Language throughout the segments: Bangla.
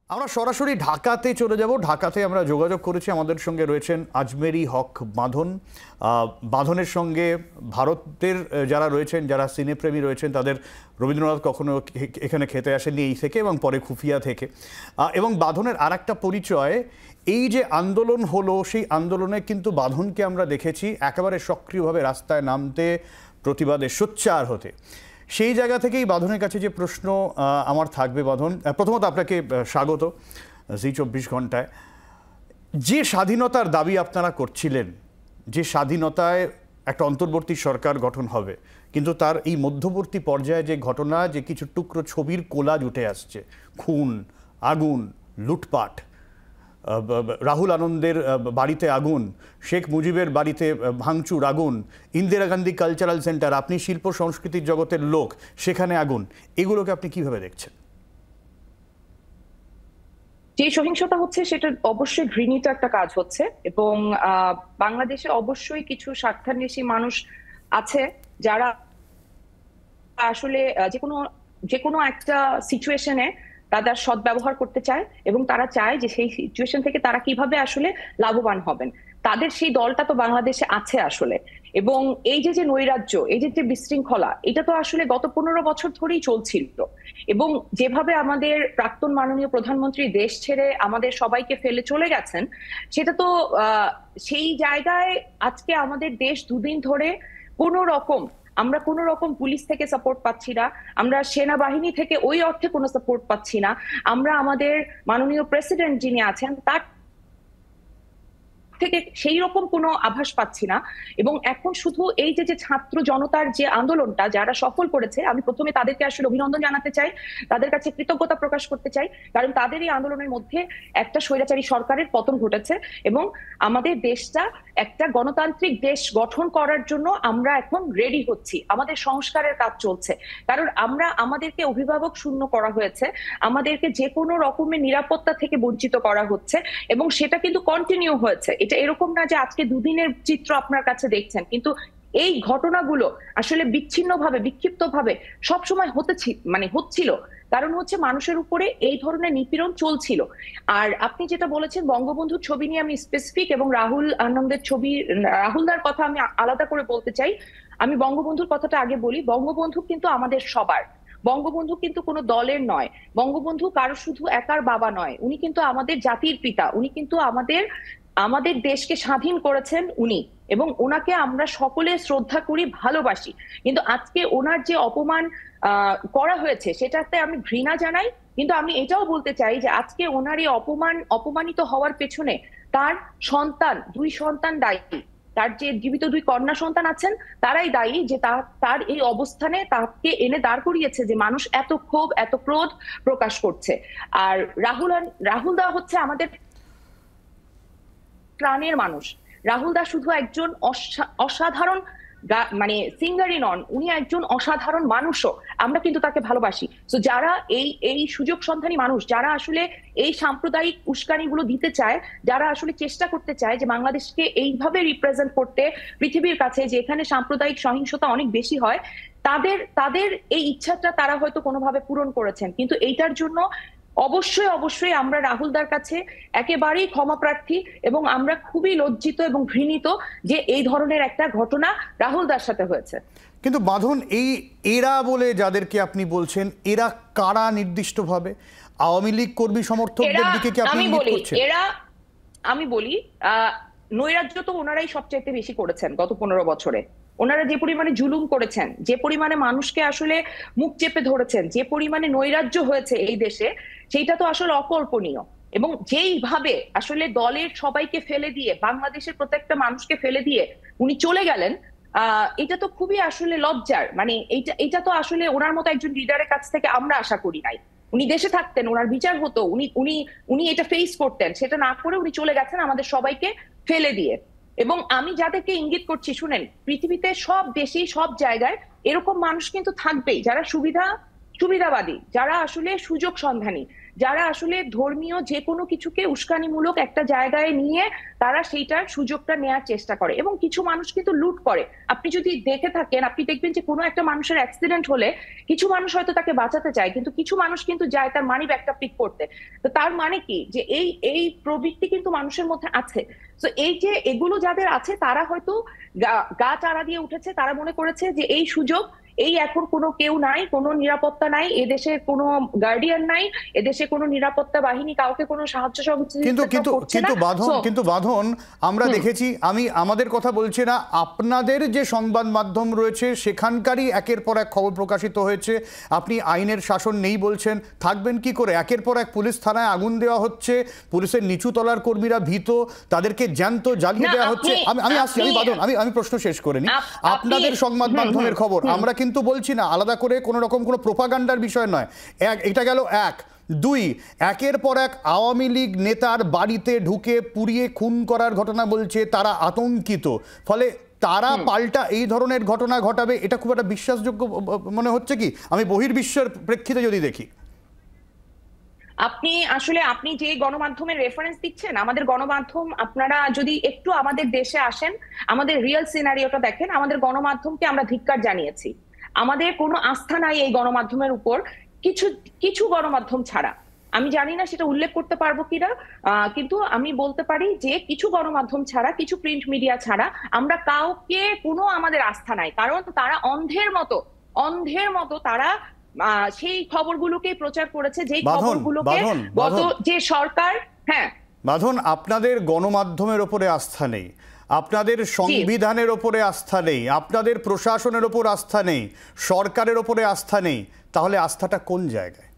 আমরা সরাসরি ঢাকাতে চলে যাব। ঢাকাতে আমরা যোগাযোগ করেছি, আমাদের সঙ্গে রয়েছেন আজমেরি হক বাঁধন। বাঁধনের সঙ্গে ভারতের যারা রয়েছেন, যারা সিনেপ্রেমী রয়েছেন, তাদের রবীন্দ্রনাথ কখনো এখানে খেতে আসেননি এই থেকে, এবং পরে খুফিয়া থেকে। এবং বাঁধনের আর একটা পরিচয়, এই যে আন্দোলন হলো, সেই আন্দোলনে কিন্তু বাঁধনকে আমরা দেখেছি একেবারে সক্রিয়ভাবে রাস্তায় নামতে, প্রতিবাদে সোচ্চার হতে। সেই জায়গা থেকেই বাঁধনের কাছে যে প্রশ্ন আমার থাকবে, বাঁধন, প্রথমত আপনাকে স্বাগত জি24 ঘণ্টায়। যে স্বাধীনতার দাবি আপনারা করছিলেন, যে স্বাধীনতায় একটা অন্তর্বর্তী সরকার গঠন হবে, কিন্তু তার এই মধ্যবর্তী পর্যায়ে যে ঘটনা, যে কিছু টুকরো ছবির কোলাজ উঠে আসছে, খুন, আগুন, লুটপাট, রাহুল আনন্দের বাড়িতে আগুন, শেখ মুজিবের বাড়িতে ভাঙচুর, আগুন, ইন্দিরা গান্ধী কালচারাল সেন্টার, আপনি শিল্প সংস্কৃতির জগতের লোক, সেখানে আগুন, এগুলোকে আপনি কিভাবে দেখছেন? যে সহিংসতা হচ্ছে সেটা অবশ্যই ঘৃণিত একটা কাজ হচ্ছে, এবং বাংলাদেশে অবশ্যই কিছু স্বার্থান্বেষী মানুষ আছে যারা আসলে যে কোনো একটা সিচুয়েশনে তাদের সদ্ব্যবহার করতে চায়, এবং তারা চায় যে সেই সিচুয়েশন থেকে তারা কিভাবে আসলে লাভবান হবেন। তাদের সেই দলটা তো বাংলাদেশে আছে আসলে। এবং এই যে নৈরাজ্য, এই যে বিশৃঙ্খলা, এটা তো আসলে গত 15 বছর ধরেই চলছিল। এবং যেভাবে আমাদের প্রাক্তন মাননীয় প্রধানমন্ত্রী দেশ ছেড়ে আমাদের সবাইকে ফেলে চলে গেছেন, সেটা তো সেই জায়গায় আজকে আমাদের দেশ দুদিন ধরে আমরা কোনো রকম পুলিশ থেকে সাপোর্ট পাচ্ছি না, আমরা সেনাবাহিনী থেকে ওই অর্থে কোনো সাপোর্ট পাচ্ছি না, আমরা আমাদের মাননীয় প্রেসিডেন্ট যিনি আছেন তার থেকে সেই রকম কোনো আভাস পাচ্ছি না। এবং এখন শুধু এই যে ছাত্র জনতার যে আন্দোলনটা যারা সফল করেছে, আমি প্রথমে তাদেরকে আসলে অভিনন্দন জানাতে চাই, তাদের কাছে কৃতজ্ঞতা প্রকাশ করতে চাই, কারণ তাদের এই আন্দোলনের মধ্যে একটা স্বৈরাচারী সরকারের পতন ঘটেছে, এবং আমাদের দেশটা একটা গণতান্ত্রিক দেশ গঠন করার জন্য আমরা এখন রেডি হচ্ছি, আমাদের সংস্কারের কাজ চলছে। কারণ আমাদেরকে অভিভাবক শূন্য করা হয়েছে, আমাদেরকে যে কোনো রকমের নিরাপত্তা থেকে বঞ্চিত করা হচ্ছে, এবং সেটা কিন্তু কন্টিনিউ হয়েছে। এটা এরকম না যে আজকে দুদিনের চিত্র আপনার কাছে দেখছেন, কিন্তু এই ঘটনাগুলো আসলে বিচ্ছিন্নভাবে, বিক্ষিপ্তভাবে সবসময় হচ্ছিল। কারণ হচ্ছে মানুষের উপরে এই ধরনের নিপীড়ন চলছিল। আর আপনি যেটা বলেছেন বঙ্গবন্ধুর ছবি নিয়ে, আমি স্পেসিফিক, এবং রাহুল আনন্দের ছবি, রাহুলদার কথা আমি আলাদা করে বলতে চাই। আমি বঙ্গবন্ধুর কথাটা আগে বলি। বঙ্গবন্ধু কিন্তু আমাদের সবার, বঙ্গবন্ধু কিন্তু কোনো দলের নয়, বঙ্গবন্ধু কারো শুধু একার বাবা নয়, উনি কিন্তু আমাদের জাতির পিতা, উনি কিন্তু আমাদের দেশকে স্বাধীন করেছেন উনি, এবং ওনাকে আমরা সকলে শ্রদ্ধা করি, ভালোবাসি। কিন্তু আজকে ওনার যে অপমান করা হয়েছে, সেটাতে আমি ঘৃণা জানাই। কিন্তু আমি এটাও বলতে চাই যে আজকে ওনার এই অপমানিত হওয়ার পেছনে তার দুই সন্তান দায়ী। তার যে জীবিত 2 কন্যা সন্তান আছেন, তারাই দায়ী যে তার এই অবস্থানে তাকে এনে দাঁড় করিয়েছে, যে মানুষ এত ক্ষোভ, এত ক্রোধ প্রকাশ করছে। আর রাহুলদা হচ্ছে আমাদের প্রাণের মানুষ। রাহুল দাস শুধু একজন অসাধারণ সিঙ্গারই নন, উনি একজন অসাধারণ মানুষও। আমরা কিন্তু তাকে ভালোবাসি। তো যারা এই সুযোগ সন্ধানী মানুষ, যারা আসলে এই সাম্প্রদায়িক উস্কানিগুলো দিতে চায়, যারা আসলে চেষ্টা করতে চায় যে বাংলাদেশকে এইভাবে রিপ্রেজেন্ট করতে পৃথিবীর কাছে, যে এখানে সাম্প্রদায়িক সহিংসতা অনেক বেশি হয়, তাদের এই ইচ্ছাটা তারা হয়তো কোনোভাবে পূরণ করেছেন। কিন্তু এইটার জন্য অবশ্যই আমরা রাহুলদার কাছে একেবারেই ক্ষমা প্রার্থী, এবং আমরা খুবই লজ্জিত এবং ঘৃণিত যে এই ধরনের একটা ঘটনা রাহুলদার সাথে হয়েছে। কিন্তু বাঁধন, এরা বলে যাদেরকে আপনি বলছেন, এরা কারা নির্দিষ্টভাবে? আওয়ামী লীগ কর্মী সমর্থকদের দিকে কি আপনি ইঙ্গিত করছেন? আমি বলি, নৈরাজ্য তো ওনারাই সবচাইতে বেশি করেছেন গত 15 বছরে। ওনারা যে পরিমাণে জুলুম করেছেন, যে পরিমাণে মানুষকে আসলে মুখ চেপে ধরেছেন, যে পরিমাণে নৈরাজ্য হয়েছে এই দেশে, সেইটা তো আসলে অকল্পনীয়। এবং যেইভাবে আসলে দলের সবাইকে ফেলে দিয়ে, বাংলাদেশের প্রত্যেকটা মানুষকে ফেলে দিয়ে উনি চলে গেলেন, এটা তো খুবই আসলে লজ্জার। এটা তো আসলে ওনার মতো একজন লিডারের কাছ থেকে আমরা আশা করি নাই। উনি দেশে থাকতেন, ওনার বিচার হতো, উনি এটা ফেস করতেন, সেটা না করে উনি চলে গেছেন আমাদের সবাইকে ফেলে দিয়ে। এবং আমি যাদেরকে ইঙ্গিত করছি, শুনেন, পৃথিবীতে সব দেশেই সব জায়গায় এরকম মানুষ কিন্তু থাকবেই, যারা সুবিধাবাদী, যারা আসলে সুযোগ সন্ধানী, যারা আসলে ধর্মীয় যে কোনো কিছুকে উস্কানিমূলক একটা জায়গায় নিয়ে তারা সেইটার সুযোগটা নেওয়ার চেষ্টা করে, এবং কিছু মানুষ কিন্তু লুট করে। আপনি যদি দেখে থাকেন, আপনি দেখবেন যে কোনো একটা মানুষের অ্যাক্সিডেন্ট হলে কিছু মানুষ হয়তো তাকে বাঁচাতে চায়, কিন্তু কিছু মানুষ কিন্তু যায় তার মানি ব্যাগটা পিক করতে। তো তার মানে কি, যে এই এই প্রবৃত্তি কিন্তু মানুষের মধ্যে আছে। তো এই যে এগুলো যাদের আছে তারা হয়তো গা চারা দিয়ে উঠেছে, তারা মনে করেছে যে এই সুযোগ, এই এখন কোনো কেউ নাই, কোনো নিরাপত্তা নাই, এদেশে কোনো গার্ডিয়ান নাই, এদেশে কোনো নিরাপত্তা বাহিনী কাউকে কোনো সাহায্য কিন্তু বাঁধন আমরা দেখেছি, আমি আমাদের কথা বলছি না, আপনাদের যে সংবাদ মাধ্যম রয়েছে সেখানকারই একের পর এক খবর প্রকাশিত হয়েছে। আপনি আইনের শাসন নেই বলছেন, থাকবেন কি করে? একের পর এক পুলিশ থানায় আগুন দেওয়া হচ্ছে, পুলিশের নিচু তলার কর্মীরা ভীত, তাদেরকে জ্যান্ত জ্বালিয়ে দেওয়া হচ্ছে। আমি আসছি, আমি বাঁধন, আমি প্রশ্ন শেষ করে নি। আপনাদের সংবাদ মাধ্যমের খবর, আমরা কিন্তু বলছি না আলাদা করে কোনো রকম কোনো প্রোপাগান্ডার বিষয় নয়। এটা গেল এক। দুই, একের পর এক আওয়ামী লীগ নেতার বাড়িতে ঢুকে পুড়িয়ে খুন করার ঘটনা বলছে, তারা আতঙ্কিত, ফলে তারা পাল্টা এই ধরনের ঘটনা ঘটাবে, এটা খুব একটা বিশ্বাসযোগ্য মনে হচ্ছে কি আমি বহির্বিশ্বের প্রেক্ষিতে যদি দেখি? আপনি যে গণমাধ্যমের রেফারেন্স দিচ্ছেন, আমাদের গণমাধ্যম, আপনারা যদি একটু আমাদের দেশে আসেন, আমাদের রিয়েল সিনারিওটা দেখেন, আমাদের গণমাধ্যমকে আমরা ধিক্কার জানিয়েছি। আমাদের কোনো আস্থা নাই এই গণমাধ্যমের উপর, কিছু কিছু গণমাধ্যম ছাড়া। আমি জানি না সেটা উল্লেখ করতে পারবো কিনা, কিন্তু আমি বলতে পারি যে কিছু গণমাধ্যম ছাড়া, কিছু প্রিন্ট মিডিয়া ছাড়া আমরা কাউকে কোনো আমাদের আস্থা নাই। কারণ তারা অন্ধের মতো তারা সেই খবরগুলোকে প্রচার করেছে, যে খবরগুলোকে গত যে সরকার। হ্যাঁ বাঁধন, আপনাদের গণমাধ্যমের ওপরে আস্থা নেই, আপনাদের সংবিধানের ওপরে আস্থা নেই, আপনাদের প্রশাসনের ওপর আস্থা নেই, সরকারের ওপরে আস্থা নেই, তাহলে আস্থাটা কোন জায়গায়?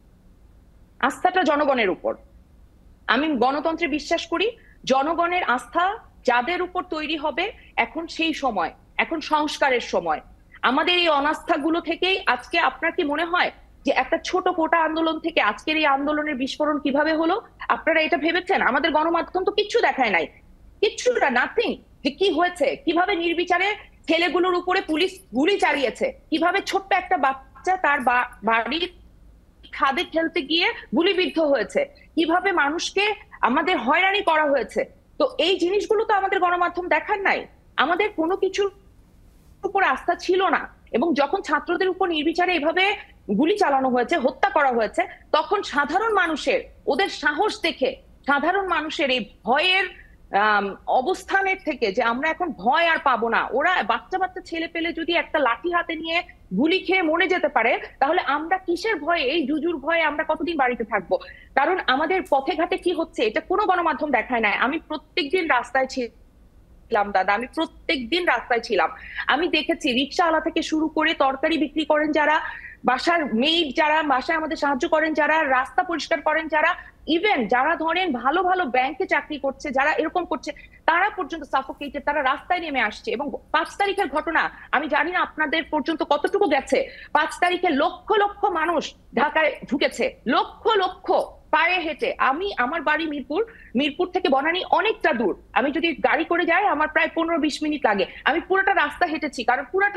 আস্থাটা জনগণের উপর। আমি গণতন্ত্রে বিশ্বাস করি, জনগণের আস্থা যাদের উপর তৈরি হবে, এখন সেই সময়, এখন সংস্কারের সময়। আমাদের এই অনাস্থাগুলো থেকেই আজকে, আপনার কি মনে হয় যে একটা ছোট কোটা আন্দোলন থেকে আজকের এই আন্দোলনের বিস্ফোরণ কিভাবে হলো? আপনারা এটা ভেবেছেন? আমাদের গণমাধ্যম তো কিচ্ছু দেখায় নাই, কিচ্ছুটা, নাথিং, যে কি হয়েছে, কিভাবে নির্বিচারে ছেলেগুলোর উপরে পুলিশ গুলি চালিয়েছে, কিভাবে ছোট্ট একটা বাচ্চা তার বাড়ির খাদে খেলতে গিয়ে গুলিবিদ্ধ হয়েছে, কিভাবে মানুষকে আমাদের হয়রানি করা হয়েছে। তো এই জিনিসগুলো তো আমাদের গণমাধ্যম দেখার নাই। আমাদের কোনো কিছুর উপর আস্থা ছিল না, এবং যখন ছাত্রদের উপর নির্বিচারে এভাবে গুলি চালানো হয়েছে, হত্যা করা হয়েছে, তখন সাধারণ মানুষের, ওদের সাহস দেখে, সাধারণ মানুষের এই ভয়ের অবস্থানের থেকে, যে আমরা এখন ভয় আর পাবো না, ওরা বাচ্চা বাচ্চা ছেলে পেলে যদি একটা লাঠি হাতে নিয়ে গুলি খেয়ে মরে যেতে পারে, তাহলে আমরা কিসের ভয়ে, এই জুজুর ভয়ে আমরা কতদিন বাড়িতে থাকবো? কারণ আমাদের পথে ঘাটে কি হচ্ছে এটা কোনো গণমাধ্যম দেখায় নাই। আমি প্রত্যেকদিন রাস্তায় দাদা, আমি প্রত্যেকদিন রাস্তায় ছিলাম। আমি দেখেছি রিক্সাওয়ালা থেকে শুরু করে তরকারি বিক্রি করেন যারা, বাসার মেইড যারা, বাসায় আমাদের সাহায্য করেন যারা, রাস্তা পরিষ্কার করেন যারা, ইভেন যারা ধরেন ভালো ভালো ব্যাংকে চাকরি করছে, যারা এরকম করছে, তারা পর্যন্ত সাফোকেটেড, তারা রাস্তায় নেমে আসছে। এবং 5 তারিখের ঘটনা, আমি জানি না আপনাদের পর্যন্ত কতটুকু গেছে। 5 তারিখে লক্ষ লক্ষ মানুষ ঢাকায় ঢুকেছে, লক্ষ লক্ষ পায়ে হেঁটে। আমার বাড়ি মিরপুর থেকে বনানী অনেকটা দূর, আমি যদি গাড়ি করে যাই আমার প্রায় 15-20 মিনিট লাগে। আমি পুরোটা রাস্তা হেঁটেছি, কারণ পুরোটা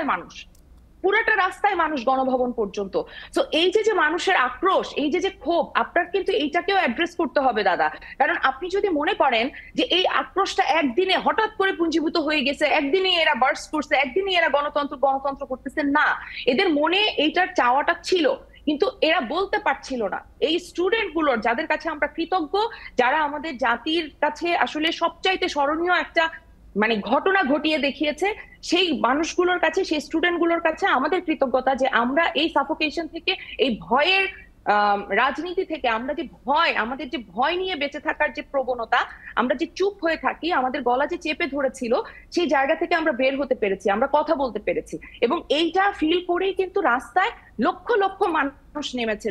রাস্তায় মানুষ গণভবন পর্যন্ত। তো এই যে মানুষের আক্রোশ, এই যে ক্ষোভ, আপনার কিন্তু এইটাকেও অ্যাড্রেস করতে হবে দাদা। কারণ আপনি যদি মনে করেন যে এই আক্রোশটা একদিনে হঠাৎ করে পুঞ্জীভূত হয়ে গেছে, একদিনে এরা বার্স্ট করছে, একদিনে এরা গণতন্ত্র করতেছে, না, এদের মনে এইটার চাওয়াটা ছিল, কিন্তু এরা বলতে পারছিল না। এই স্টুডেন্ট গুলোর, যাদের কাছে আমরা কৃতজ্ঞ, যারা আমাদের জাতির কাছে আসলে সবচাইতে স্মরণীয় একটা ঘটনা ঘটিয়ে দেখিয়েছে, সেই মানুষগুলোর কাছে, সেই স্টুডেন্ট গুলোর কাছে আমাদের কৃতজ্ঞতা, যে আমরা এই সাফোকেশন থেকে, এই ভয়ের রাজনীতি থেকে, আমরা যে ভয়, আমাদের যে ভয় নিয়ে বেঁচে থাকার যে প্রবণতা, আমরা যে চুপ হয়ে থাকি, আমাদের গলা যে চেপে ধরেছিল, সেই জায়গা থেকে আমরা বের হতে পেরেছি, আমরা কথা বলতে পেরেছি। এবং এইটা ফিল করেই কিন্তু রাস্তায় লক্ষ লক্ষ মানুষ নেমেছে,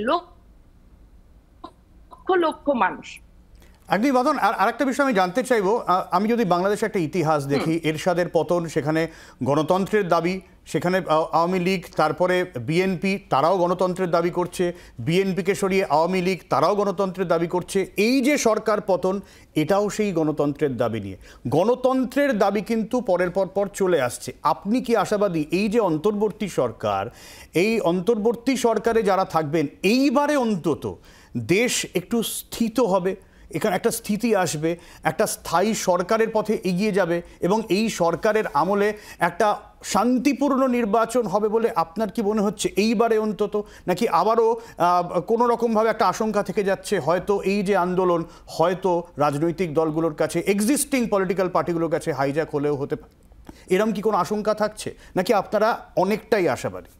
লক্ষ লক্ষ মানুষ। একদম বাঁধন, আরেকটা বিষয় আমি জানতে চাইবো, আমি যদি বাংলাদেশে একটা ইতিহাস দেখি, এরশাদের পতন, সেখানে গণতন্ত্রের দাবি, সেখানে আওয়ামী লীগ, তারপরে বিএনপি, তারাও গণতন্ত্রের দাবি করছে, বিএনপিকে সরিয়ে আওয়ামী লীগ, তারাও গণতন্ত্রের দাবি করছে। এই যে সরকার পতন, এটাও সেই গণতন্ত্রের দাবি নিয়ে। গণতন্ত্রের দাবি কিন্তু পরের পর চলে আসছে। আপনি কি আশাবাদী এই যে অন্তর্বর্তী সরকার, এই অন্তর্বর্তী সরকারে যারা থাকবেন, এইবারে অন্তত দেশ একটু স্থিত হবে, এখানে একটা স্থিতি আসবে, একটা স্থায়ী সরকারের পথে এগিয়ে যাবে এবং এই সরকারের আমলে একটা শান্তিপূর্ণ নির্বাচন হবে বলে আপনার কি মনে হচ্ছে এইবারে অন্তত, নাকি আবারও কোনো রকমভাবে একটা আশঙ্কা থেকে যাচ্ছে হয়তো এই যে আন্দোলন হয়তো রাজনৈতিক দলগুলোর কাছে, এক্সিস্টিং পলিটিক্যাল পার্টিগুলোর কাছে হাইজ্যাক হলেও হতে পারে, এরকম কি কোনো আশঙ্কা থাকছে, নাকি আপনারা অনেকটাই আশাবাদী?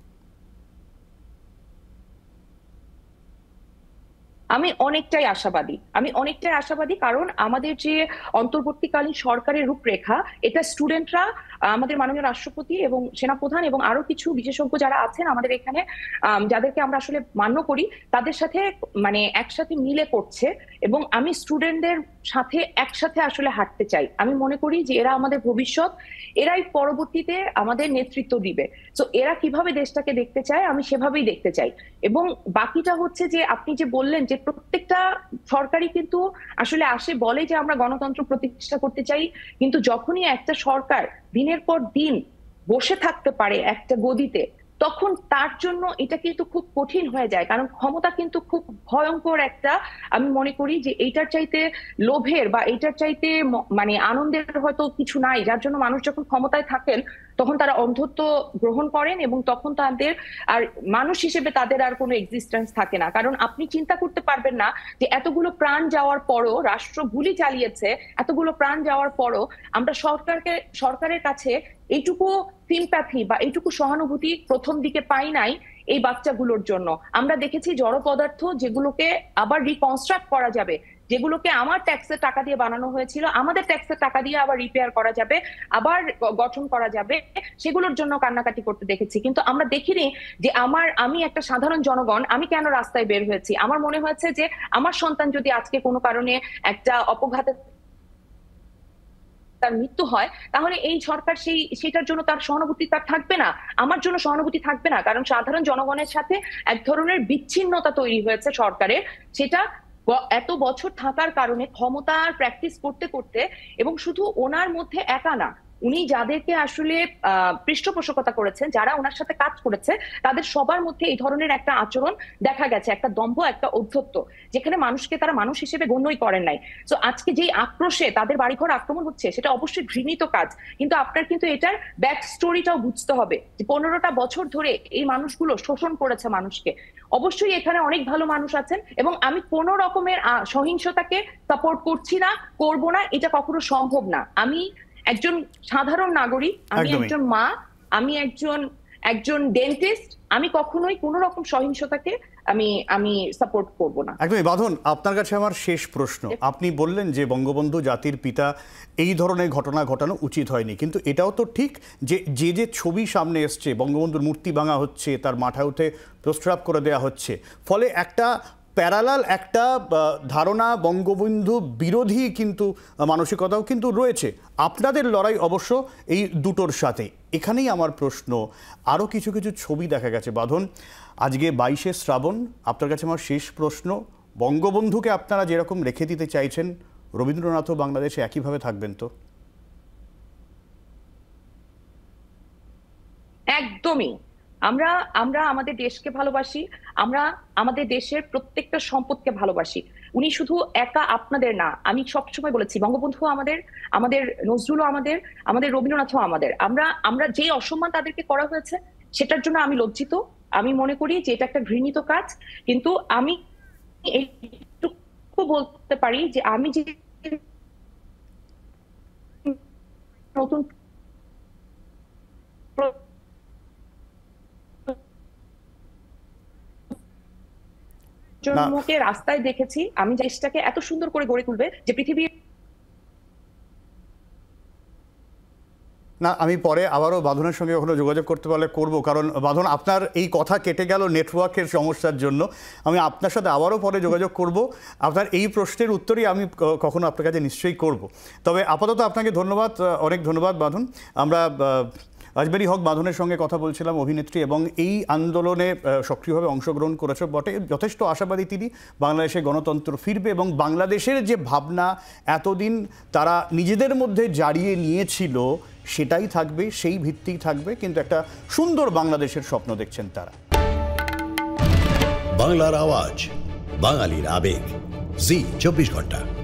আমি অনেকটাই আশাবাদী কারণ আমাদের যে অন্তর্বর্তীকালীন সরকারের রূপরেখা, এটা স্টুডেন্টরা, আমাদের মাননীয় রাষ্ট্রপতি এবং সেনাপ্রধান এবং আরো কিছু বিশেষজ্ঞ যারা আছেন আমাদের এখানে, যাদেরকে আমরা আসলে মান্য করি, তাদের সাথে মানে একসাথে মিলে করছে এবং আমি স্টুডেন্টদের সাথে একসাথে আসলে হাঁটতে চাই। আমি মনে করি যে এরা আমাদের ভবিষ্যৎ, এরাই পরবর্তীতে আমাদের নেতৃত্ব দিবে। তো এরা কিভাবে দেশটাকে দেখতে চায় আমি সেভাবেই দেখতে চাই। এবং বাকিটা হচ্ছে যে আপনি যে বললেন যে প্রত্যেকটা সরকারই কিন্তু আসলে আসে বলে যে আমরা গণতন্ত্র প্রতিষ্ঠা করতে চাই, কিন্তু যখনই একটা সরকার দিনের পর দিন বসে থাকতে পারে একটা গদিতে, তখন তার জন্য এটা কিন্তু খুব কঠিন হয়ে যায়। কারণ ক্ষমতা কিন্তু খুব ভয়ঙ্কর একটা, আমি মনে করি যে এইটার চাইতে লোভের বা এইটার চাইতে মানে আনন্দের হয়তো কিছু নাই, যার জন্য মানুষ যখন ক্ষমতায় থাকেন তখন তারা অন্ধত্ব গ্রহণ করেন এবং তখন তাদের আর মানুষ হিসেবে তাদের আর কোনো এক্সিস্টেন্স থাকে না। কারণ আপনি চিন্তা করতে পারবেন না যে এতগুলো প্রাণ যাওয়ার পরও, রাষ্ট্র গুলি চালিয়েছে, এতগুলো প্রাণ যাওয়ার পরও আমরা সরকারের কাছে এইটুকু সিম্প্যাথি বা এইটুকু সহানুভূতি প্রথম দিকে পাই নাই এই বাচ্চাগুলোর জন্য। আমরা দেখেছি জড় পদার্থ যেগুলোকে আবার রিকনস্ট্রাক্ট করা যাবে, যেগুলোকে আমার ট্যাক্সের টাকা দিয়ে বানানো হয়েছিল, আমাদের ট্যাক্সের টাকা দিয়ে আবার রিপেয়ার করা যাবে, আবার গঠন করা যাবে, সেগুলোর জন্য কান্নাকাটি করতে দেখেছি। কিন্তু আমরা দেখিনি যে আমি একটা সাধারণ জনগণ, আমি কেন রাস্তায় বের হয়েছি। আমার মনে হয়েছে যে আমার সন্তান যদি আজকে কোনো কারণে একটা অপঘাতে তার মৃত্যু হয়, তাহলে এই সরকার সেটার জন্য তার সহানুভূতি তার থাকবে না, আমার জন্য সহানুভূতি থাকবে না। কারণ সাধারণ জনগণের সাথে এক ধরনের বিচ্ছিন্নতা তৈরি হয়েছে সরকারের, সেটা এত বছর থাকার কারণে ক্ষমতার প্র্যাকটিস করতে করতে। এবং শুধু ওনার মধ্যে একা না, উনি যাদেরকে আসলে পৃষ্ঠপোষকতা করেছেন, যারা ওনার সাথে কাজ করেছে, তাদের সবার মধ্যে এই ধরনের একটা আচরণ দেখা গেছে, একটা দম্ভ, একটা ঔদ্ধত্য, যেখানে মানুষকে তারা মানুষ হিসেবে গণ্যই করেন নাই। তো আজকে যেই আক্রোশে তাদের বাড়িঘর আক্রমণ হচ্ছে, সেটা অবশ্যই ঘৃণিত কাজ। কিন্তু আপনার কিন্তু এটার ব্যাক স্টোরিটাও বুঝতে হবে যে 15টা বছর ধরে এই মানুষগুলো শোষণ করেছে মানুষকে। অবশ্যই এখানে অনেক ভালো মানুষ আছেন এবং আমি কোন রকমের সহিংসতাকে সাপোর্ট করছি না, করব না, এটা কখনো সম্ভব না। আমি একজন সাধারণ নাগরিক, আমি একজন মা, আমি একজন ডেন্টিস্ট, আমি কখনোই কোনো রকম সহিংসতাকে আমি সাপোর্ট করব না। একদমই। বাঁধন, আপনার কাছে আমার শেষ প্রশ্ন। আপনি বললেন যে বঙ্গবন্ধু জাতির পিতা, এই ধরনের ঘটনা ঘটানো উচিত হয়নি, কিন্তু এটাও তো ঠিক যে যে ছবি সামনে এসছে, বঙ্গবন্ধুর মূর্তি ভাঙা হচ্ছে, তার মাথায় প্রস্রাব করে দেওয়া হচ্ছে, ফলে একটা প্যারালাল একটা ধারণা বঙ্গবন্ধু বিরোধী কিন্তু মানসিকতাও কিন্তু রয়েছে। আপনাদের লড়াই অবশ্য এই দুটোর সাথে। এখানেই আমার প্রশ্ন, আরও কিছু কিছু ছবি দেখা গেছে বাঁধন। আজকে 22শে শ্রাবণ, আপনার কাছে আমার শেষ প্রশ্ন, বঙ্গবন্ধুকে আপনারা যেরকম রেখে দিতে চাইছেন, রবীন্দ্রনাথও বাংলাদেশে একইভাবে থাকবেন তো? একদমই। আমরা আমাদের দেশকে ভালোবাসি, আমরা আমাদের দেশের প্রত্যেকটা সম্পদকে ভালোবাসি। উনি শুধু একা আপনাদের না, আমি সবসময় বলেছি বঙ্গবন্ধু আমাদের নজরুলও আমাদের রবীন্দ্রনাথও আমাদের। আমরা যে অসম্মান তাদেরকে করা হয়েছে সেটার জন্য আমি লজ্জিত। আমি মনে করি যে এটা একটা ঘৃণিত কাজ। কিন্তু আমি এইটুকু বলতে পারি যে আমি যে নতুন জন্মকে রাস্তায় দেখেছি, আমি দেশটাকে এত সুন্দর করে গড়ে তুলবে যে পৃথিবীর না। আমি পরে আবারও বাঁধনের সঙ্গে কখনো যোগাযোগ করতে পারলে করবো, কারণ বাঁধন আপনার এই কথা কেটে গেল নেটওয়ার্কের সমস্যার জন্য। আমি আপনার সাথে আবারও পরে যোগাযোগ করব, আপনার এই প্রশ্নের উত্তরই আমি কখনো আপনার কাছে নিশ্চয়ই করব। তবে আপাতত আপনাকে ধন্যবাদ, অনেক ধন্যবাদ বাঁধন। আমরা আজমেরি হক বাঁধনের সঙ্গে কথা বলছিলাম, অভিনেত্রী, এবং এই আন্দোলনে সক্রিয়ভাবে অংশগ্রহণ করেছে বটে। যথেষ্ট আশাবাদী তিনি, বাংলাদেশে গণতন্ত্র ফিরবে এবং বাংলাদেশের যে ভাবনা এতদিন তারা নিজেদের মধ্যে জারিয়ে নিয়েছিল সেটাই থাকবে, সেই ভিত্তিই থাকবে, কিন্তু একটা সুন্দর বাংলাদেশের স্বপ্ন দেখছেন তারা। বাংলার আওয়াজ, বাঙালির আবেগ জি 24 ঘন্টা।